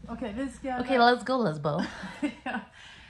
Okej, vi ska... Okej, let's go Lesbo. Ja.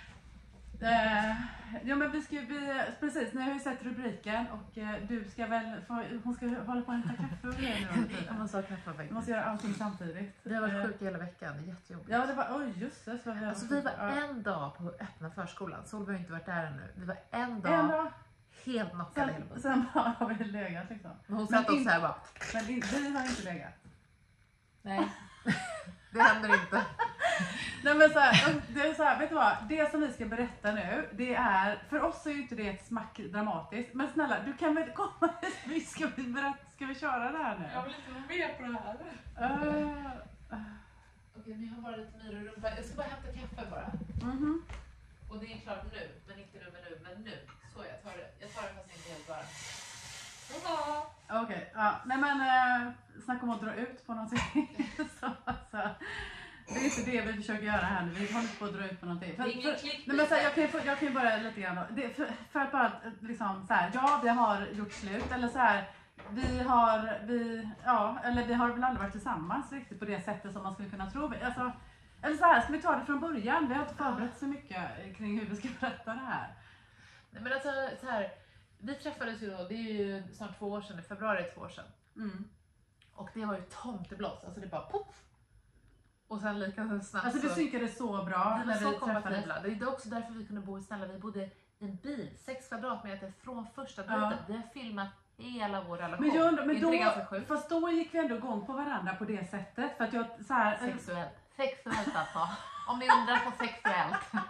Ja men precis, ni har ju sett rubriken och du ska väl hon ska hålla på att hämta kaffe och grejer nu. Jag måste ha kaffe Du faktiskt. måste göra allting samtidigt. Vi har varit sjuka hela veckan, det är jättejobbigt. Ja det var, oj just det. Så Alltså vi var en dag på öppna förskolan, Solveig har inte varit där ännu. Vi var en en dag dag, helt knockade hela bussen. sen bara har vi legat liksom. Men hon satt oss här bara. Men vi har inte legat. Nej, det händer inte. Nej men det är så här, vet du vad? Det som vi ska berätta nu, det är, för oss är ju inte det ett smack dramatiskt. Men snälla, du kan väl komma hit, ska vi köra det här nu? Jag vill inte vara med på det här. Okej, ni har bara lite myror i rumpan. Jag ska bara hämta kaffe bara. Och det är klart nu, men inte nu, men nu. Så jag tar det fast inte helt bara. Okej, ja. Nej men snacka om att dra ut på någonting. Så, alltså, det är inte det vi försöker göra här nu. Vi håller på att dra ut på någonting. Nej, men så här, jag kan ju börja lite grann då. För att bara liksom så här, ja vi har gjort slut eller så här. Vi har väl aldrig varit tillsammans riktigt på det sättet som man skulle kunna tro. Alltså, eller så här, ska vi ta det från början? Vi har inte förberett så mycket kring hur vi ska berätta det här. Nej men alltså så här, vi träffades ju då, det är ju snart 2 år sedan, i februari 2 år sedan. Och det var ju tomteblås, alltså det bara poff. Och sen lika snabbt. Alltså det synkade så bra när vi träffades. kompatibla. Det är också därför vi kunde bo i snälla. Vi bodde i en bil, 6 kvadratmeter från första dejten. Vi har filmat hela vår relation. Men då, fast då gick vi ändå igång på varandra på det sättet. För att jag så här, Sexuellt alltså. Om ni undrar på sexuellt.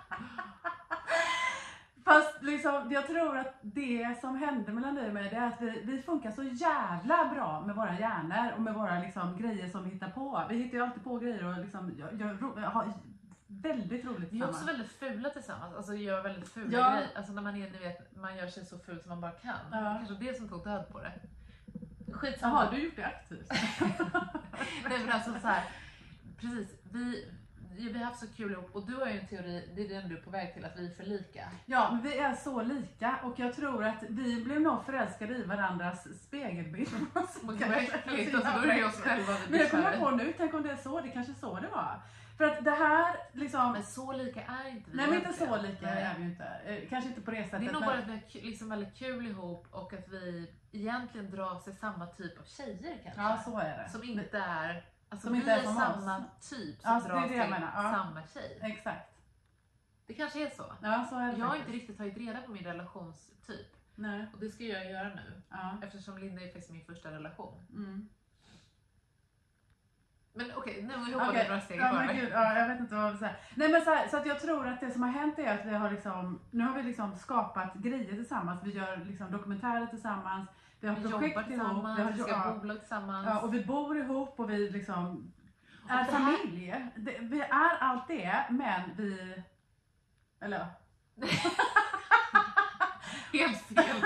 Fast liksom, jag tror att det som hände mellan dig och mig, det är att vi funkar så jävla bra med våra hjärnor och med våra liksom, grejer som vi hittar på. Vi hittar ju alltid på grejer och liksom, jag har väldigt roligt tillsammans. Vi är också väldigt fula tillsammans, alltså gör väldigt fula grejer. Alltså när man är, ni vet, man gör sig så fult som man bara kan. Kanske det som tog död på det. Skitsamma. Jaha, du gjort det aktivt. Nej men alltså så här, precis, vi har haft så kul ihop och du har ju en teori, det är den du är på väg till, att vi är för lika. Ja, men vi är så lika och jag tror att vi blev nog förälskade i varandras spegelbild. Då är det oss själva. Men jag kommer på nu, tänk om det är så, det kanske så det var. För att det här liksom... Men så lika är inte vi. Nej men inte så lika är vi ju inte. Kanske inte på det sättet. Det är nog bara att vi är liksom väldigt kul ihop och att vi egentligen dras till samma typ av tjejer kanske. Ja, så är det. Som inte är... Alltså som vi inte är samma typ som dras till samma tjej. Exakt. Det kanske är så. Ja, så är det. Jag har inte riktigt tagit reda på min relationstyp. Nej. Och det ska jag göra nu. Ja. Eftersom Linda är faktiskt min första relation. Men okej, nu hoppar vi några steg jag vet inte vad vi säger. Nej men så att jag tror att det som har hänt är att vi har liksom, nu har vi liksom skapat grejer tillsammans. Vi gör liksom dokumentärer tillsammans. Vi har projekt ihop. Vi ska bolag tillsammans. Ja, och vi bor ihop och vi liksom är familj. Vi är allt det, men vi... Eller Helt fel.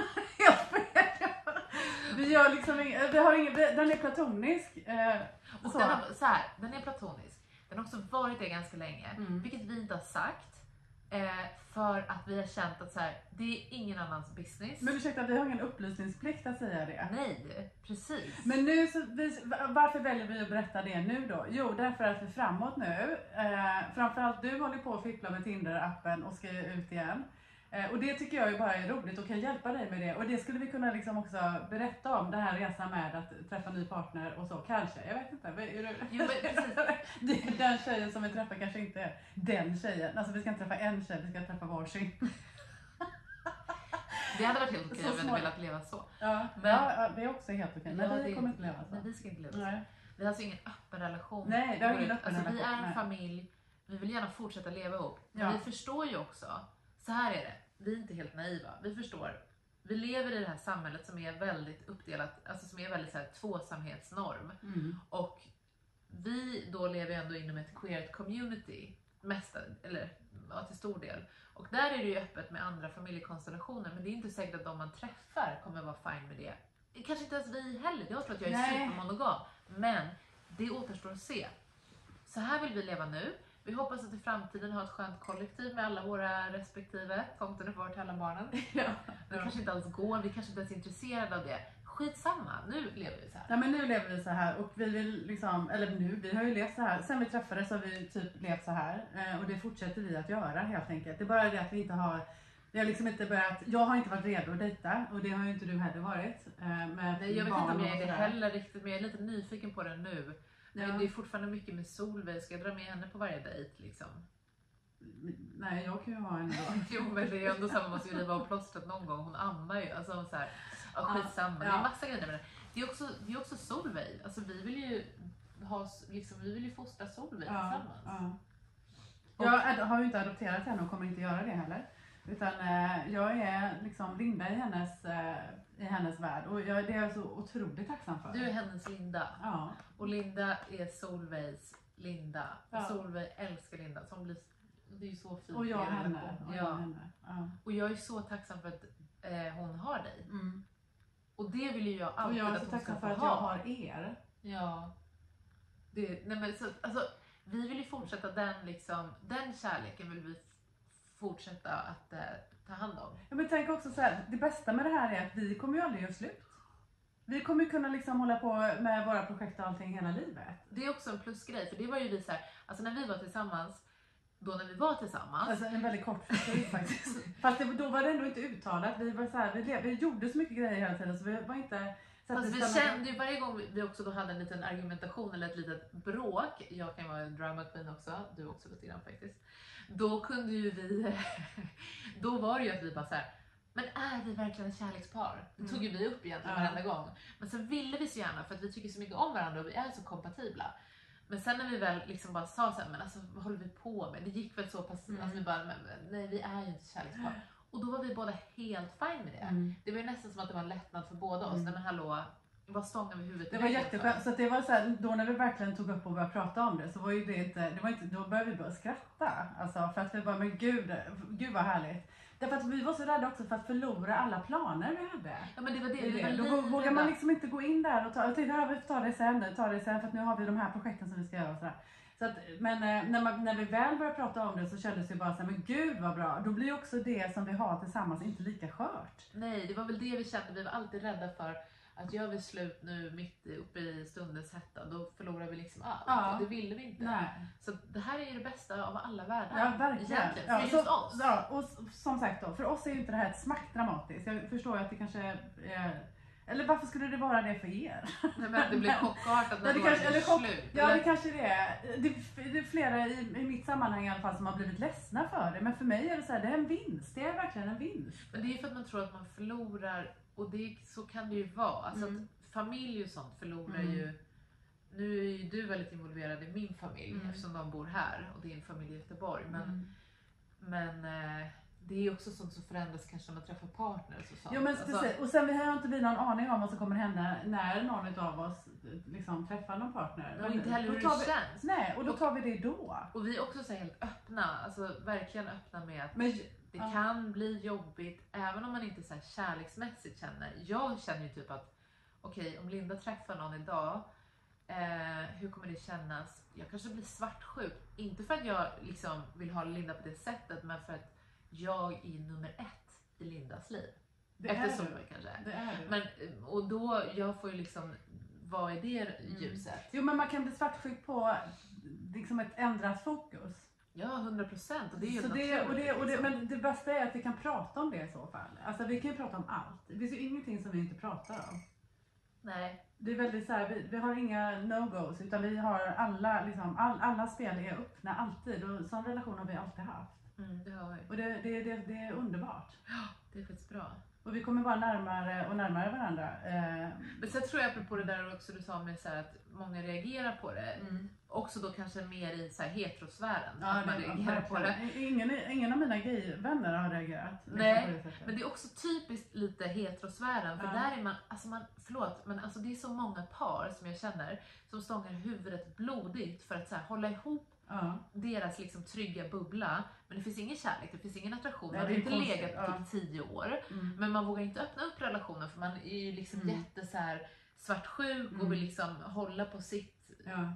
Vi gör liksom vi har ingen, den är platonisk. Och den är platonisk. Den har också varit det ganska länge. Vilket vi inte har sagt. För att vi har känt att så här, det är ingen annans business. Men ursäkta, vi har ingen upplysningsplikt att säga det. Nej, precis. Men nu varför väljer vi att berätta det nu då? Jo, därför att vi framåt nu. Framförallt du håller på att fippla med Tinder-appen och ska ut igen. Och det tycker jag ju bara är roligt och kan hjälpa dig med det. Och det skulle vi kunna liksom också berätta om, den här resan med att träffa ny partner och så. Kanske, jag vet inte. Jo, men den tjejen som vi träffar kanske inte är den tjejen. Alltså vi ska inte träffa en tjej, vi ska träffa varsin. Det hade varit helt okej om vi hade velat leva så. Ja, men, det är också helt okej. Men vi kommer inte leva så. Nej, vi ska inte leva så. Nej. Vi har alltså ingen öppen relation. Nej, det har ingen öppen relation. Vi är en familj, vi vill gärna fortsätta leva ihop. Men vi förstår ju också, så här är det. Vi är inte helt naiva. Vi förstår. Vi lever i det här samhället som är väldigt uppdelat, alltså som är väldigt så här tvåsamhetsnorm. Och vi då lever ändå inom ett queert community till stor del. Och där är det ju öppet med andra familjekonstellationer, men det är inte säkert att de man träffar kommer vara fine med det. Kanske inte ens vi heller. Jag tror att jag är supermonogam, men det återstår att se. Så här vill vi leva nu. Vi hoppas att i framtiden ha ett skönt kollektiv med alla våra respektive tomten och var till alla barnen. Det kanske inte alls går, vi kanske inte ens är intresserade av det. skitsamma, nu lever vi så här. Ja, men nu lever vi så här och vi vill liksom, eller nu, vi har ju levt så här. Sen vi träffades så har vi typ levt så här. Och det fortsätter vi att göra helt enkelt. Det är bara det att vi inte har, vi har liksom inte börjat, jag har inte varit redo att dejta och det har ju inte du heller varit. Nej, jag vet inte om jag är det heller riktigt, men jag är lite nyfiken på det nu. Ja. Men det är fortfarande mycket med Solveig, ska jag dra med henne på varje dejt liksom? Nej, jag kan ju ha henne då. Jo, men det är ändå samma, måste ju riva av plåstret någon gång. Hon ammar ju, alltså så här, ja, skitsamma. Det är massa grejer med det. Det är också Solveig. Alltså vi vill ju ha, liksom, vi vill ju fostra Solveig tillsammans. Jag har ju inte adopterat henne och kommer inte göra det heller. Utan jag är liksom Linda i hennes värld. Och det är jag så otroligt tacksam för. Du är hennes Linda. Ja. Och Linda är Solveigs Linda. Och Solveig älskar Linda. Så hon blir, det är ju så fint. Och jag henne. Och jag är så tacksam för att hon har dig. Mm. Och det vill ju jag alltid att hon ska få ha. Och jag är så tacksam för att jag har er. Ja. Nej, men så, alltså, vi vill ju fortsätta den kärleken vill vi fortsätta att ta hand om. Ja, men tänk också så här, det bästa med det här är att vi kommer ju aldrig göra slut. Vi kommer ju kunna liksom hålla på med våra projekt och allting hela livet. Det är också en plusgrej, för det var ju vi så här, alltså när vi var tillsammans, Alltså en väldigt kort försök faktiskt. Fast då var det ändå inte uttalat. Vi var så här, vi gjorde så mycket grejer hela tiden så vi var inte... Fast vi kände ju varje gång vi också då hade en liten argumentation eller ett litet bråk. Jag kan vara en drama queen också, du också lite grann faktiskt. Då kunde ju vi, då var det ju att vi bara så här, men är vi verkligen ett kärlekspar? Det tog ju vi upp egentligen varenda gång. Men sen ville vi så gärna för att vi tycker så mycket om varandra och vi är så kompatibla. Men sen när vi väl liksom bara sa så här, men alltså vad håller vi på med? Det gick väl så pass, att vi bara, men, nej vi är ju inte kärlekspar. Och då var vi båda helt fine med det. Det var ju nästan som att det var en lättnad för båda oss. Nej men hallå, vad stångar vi huvudet? Det var jätteskönt. Så att det var så här, då när vi verkligen tog upp och började prata om det så var ju det var inte, då började vi bara skratta. Alltså för att vi bara, men gud vad härligt. Därför att vi var så rädda också för att förlora alla planer vi hade. Ja men det var det. Då vågar man liksom inte gå in där och ta det sen för att nu har vi de här projekten som vi ska göra och sådär. Så att, men när vi väl började prata om det så kändes det bara så här, men gud vad bra. Då blir också det som vi har tillsammans inte lika skört. Nej, det var väl det vi kände. Vi var alltid rädda för att gör vi slut nu mitt uppe i stundens hetta, då förlorar vi liksom allt. Ja. Och det ville vi inte. Nej. Så det här är ju det bästa av alla världar. Ja, verkligen. Egentligen, för just oss. Ja, och som sagt då, för oss är ju inte det här ett smack dramatiskt. Jag förstår att det kanske är... Eller varför skulle det vara det för er? Nej, men det blir chockartat när det är slut. Ja, eller? Det kanske det är. Det är flera i mitt sammanhang i alla fall som har blivit ledsna för det. Men för mig är det så här, det är en vinst. Det är verkligen en vinst. Men det är för att man tror att man förlorar. Och så kan det ju vara. Alltså att familj och sånt förlorar ju. Nu är ju du väldigt involverad i min familj eftersom de bor här och din familj i Göteborg. Men det är också sånt som förändras kanske när man träffar partners och sånt. Jo men precis. Och sen har inte vi någon aning om vad som kommer hända när någon av oss liksom träffar någon partner. Och inte heller hur det känns. Nej, och då tar vi det då. Och vi är också så helt öppna, alltså verkligen öppna med att det Ja. kan bli jobbigt även om man inte så här kärleksmässigt känner. Jag känner ju typ att okej, om Linda träffar någon idag, hur kommer det kännas? Jag kanske blir svartsjuk. Inte för att jag liksom vill ha Linda på det sättet, men för att jag är nummer 1 i Lindas liv. Efter Solveig kanske. Det är du. Men, och då, jag får ju liksom, vad är det ljuset? Jo men man kan bli svartsjuk på liksom ett ändrat fokus. Ja, 100%. Och det är ju så naturligt. Men det bästa är att vi kan prata om det i så fall. Alltså vi kan ju prata om allt. Det finns ju ingenting som vi inte pratar om. Nej. Det är väldigt så här, vi har inga no-goes utan vi har alla, liksom, alla spel är öppna alltid. Och sån relation har vi alltid haft. Det har vi. Och det är underbart. Ja, det är faktiskt bra. Och vi kommer bara närmare och närmare varandra. Men sen tror jag apropå det där också du sa med så här att många reagerar på det. Också då kanske mer i så här heterosfären. Ja, att man reagerar på det. Ingen av mina gayvänner har reagerat. Nej, men det är också typiskt lite heterosfären. För där är man, förlåt, men alltså det är så många par som jag känner som stångar huvudet blodigt för att så här, hålla ihop deras liksom trygga bubbla. Men det finns ingen kärlek, det finns ingen attraktion. Man har inte legat på typ 10 år. Men man vågar inte öppna upp relationen för man är ju liksom jätte så här svartsjuk och vill liksom hålla på sitt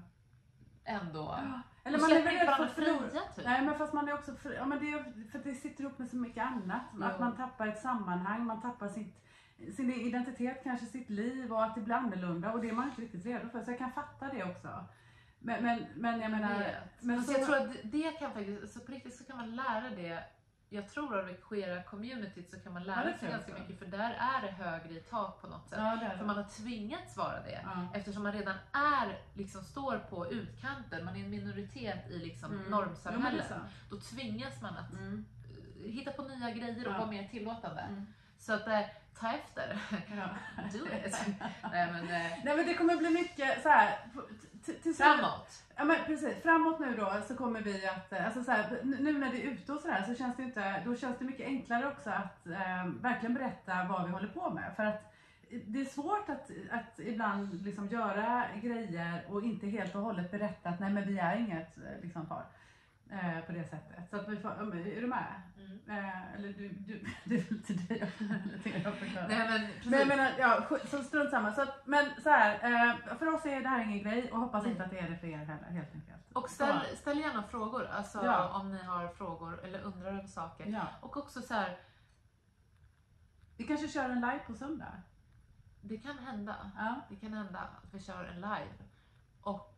ändå. Eller man är väl rädd för att förlora typ. Nej men fast man är också men det är för att det sitter ihop med så mycket annat. Att man tappar ett sammanhang, man tappar sitt sin identitet, kanske sitt liv och att det blir annorlunda och det är man inte riktigt redo för. Så jag kan fatta det också. Men jag menar... Men så jag tror att det kan faktiskt, så på riktigt så kan man lära det. Jag tror att i queera communityt så kan man lära sig ganska mycket, för där är det högre i tak på något sätt. För man har tvingats vara det. Eftersom man redan liksom står på utkanten, man är en minoritet i liksom normsamhället. Då tvingas man att hitta på nya grejer och vara mer tillåtande. Så att ta efter. Do it. Nej men det kommer bli mycket så här framåt. Ja men precis, framåt nu då så kommer vi att, alltså så här, nu när det är ute och sådär så känns det inte, då känns det mycket enklare också att verkligen berätta vad vi håller på med. För att det är svårt att ibland liksom göra grejer och inte helt och hållet berätta att nej men vi är inget liksom par. På det sättet. Så att vi får, är du med? Eller du är inte det jag förklarar. Nej, men jag menar, ja, så strunt samma. Så att, men så här, för oss är det här ingen grej och hoppas inte att det är det för er heller, helt enkelt. Och ställ gärna frågor, alltså om ni har frågor eller undrar över saker. Ja. Och också så här, vi kanske kör en live på söndag. Det kan hända. Ja. Det kan hända att vi kör en live. Och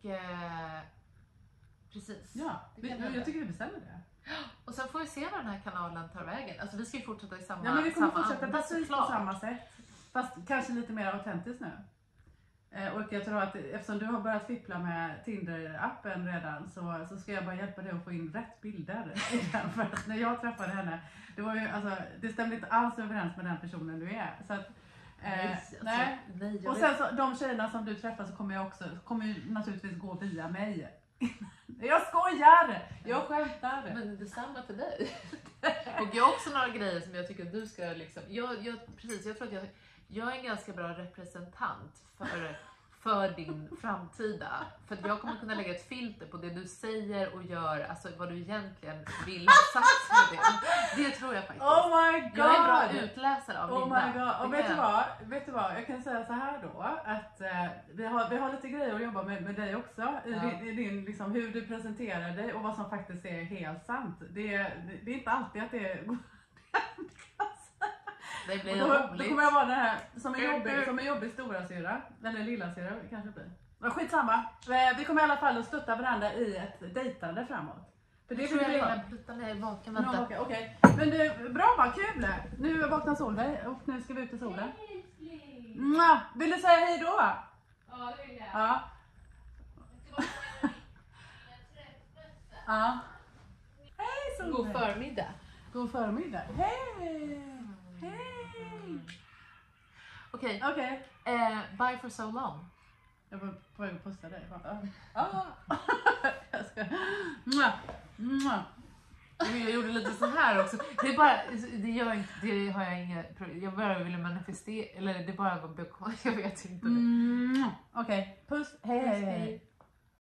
precis. Ja, jag tycker vi bestämmer det. Och sen får vi se vad den här kanalen tar vägen. Alltså vi ska ju fortsätta i samma. Ja, men vi kommer fortsätta anda, precis på samma sätt. Fast kanske lite mer autentiskt nu. Och jag tror att eftersom du har börjat fippla med Tinder-appen redan så ska jag bara hjälpa dig att få in rätt bilder i den. För att när jag träffade henne, det var ju, alltså, det stämde inte alls överens med den personen du är. Så att, nej. Och sen så, de tjejerna som du träffar så kommer ju naturligtvis gå via mig. Jag skojar! Jag skämtar. Men detsamma till dig. Och jag har också några grejer som jag tycker att du ska liksom... Jag tror att jag är en ganska bra representant för din framtida. För att jag kommer kunna lägga ett filter på det du säger och gör, alltså vad du egentligen vill ha sagt med det. Det tror jag faktiskt. Oh my god! Jag är en bra utläsare av oh my god. Och vet du vad? Jag kan säga så här då, att vi har lite grejer att jobba med dig också. I din, liksom, hur du presenterar dig och vad som faktiskt är helt sant. Det är inte alltid att det är... Det blir då kommer jag vara den här som är jobbig stora syra. Eller lilla syra kanske blir. Men skitsamma. Vi kommer i alla fall att stötta varandra i ett dejtande framåt. För det tror jag plutta ner i vaken. Vänta. Okej. Men du, bra va? Kul! Nu vaknar Solveig och nu ska vi ut i solen. Vill du säga hej då? Ja, det vill jag. Ja. Ja. Hej Solveig! God förmiddag. God förmiddag. Hej! Hej! Okej. Bye for so long. Jag var på väg att pussa dig. Jag ska... Jag gjorde lite så här också. Det är bara, det har jag inga, jag bara ville manifestera, eller det bara var, jag vet inte. Okej, puss, hej.